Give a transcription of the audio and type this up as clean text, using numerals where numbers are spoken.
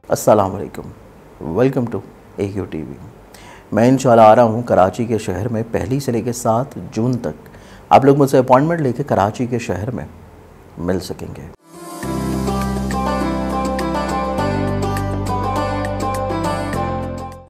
अस्सलाम वालेकुम, welcome to AQ TV। मैं इंशाल्लाह आ रहा हूँ कराची के शहर में 1 से लेकर 7 जून तक। आप लोग मुझसे अपॉइंटमेंट लेके कराची के शहर में मिल सकेंगे।